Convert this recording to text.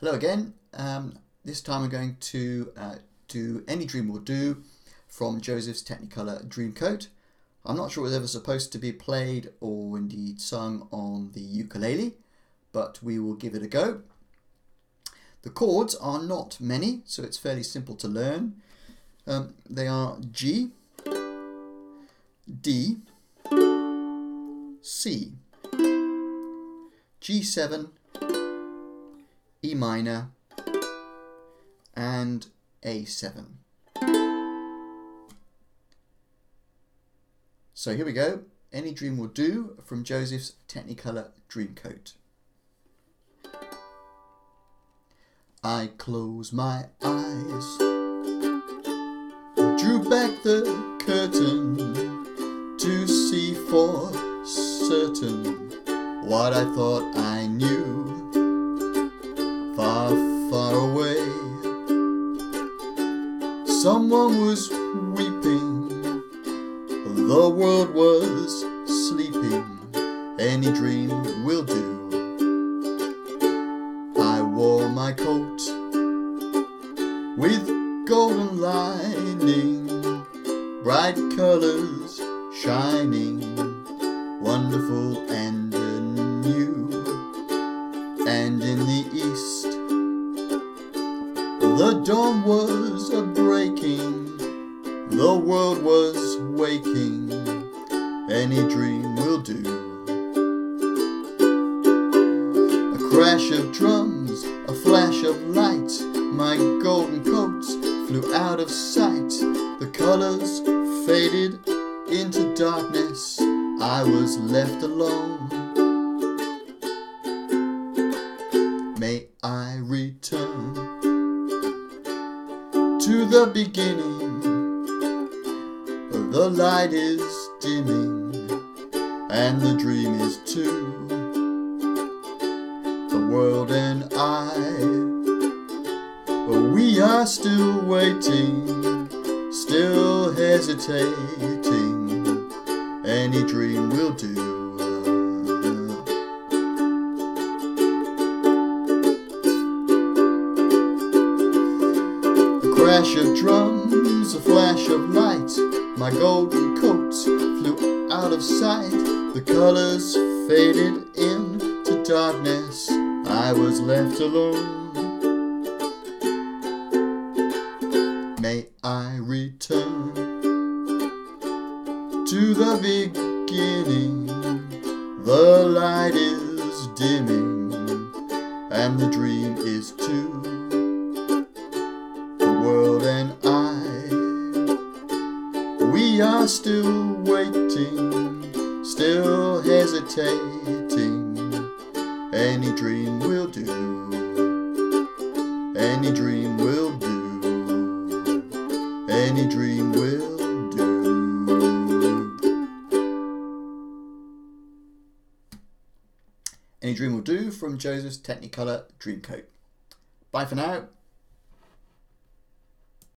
Hello again. This time I'm going to do Any Dream Will Do from Joseph's Technicolour Dreamcoat. I'm not sure it was ever supposed to be played or indeed sung on the ukulele, but we will give it a go. The chords are not many, so it's fairly simple to learn. They are G, D, C, G7, E minor and A7. So here we go. Any Dream Will Do from Joseph's Technicolour Dreamcoat. I close my eyes, drew back the curtain to see for certain what I thought I knew. Far, far away, someone was weeping, the world was sleeping. Any dream will do. I wore my coat with golden lining, bright colours shining, wonderful and new. And in the east, the dawn was a-breaking, the world was waking. Any dream will do. A crash of drums, a flash of light, my golden coat flew out of sight. The colours faded into darkness, I was left alone. May I return to the beginning. The light is dimming, and the dream is too. The world and I, we are still waiting, still hesitating. Any dream will do. A crash of drums, a flash of light, my golden coat flew out of sight. The colours faded into darkness, I was left alone. May I return to the beginning. The light is dimming, and the dream is too. The world and I, we are still waiting, still hesitating. Any dream will do. Any dream will do. Any dream will do. Any Dream Will Do from Joseph's Technicolour Dreamcoat. Bye for now.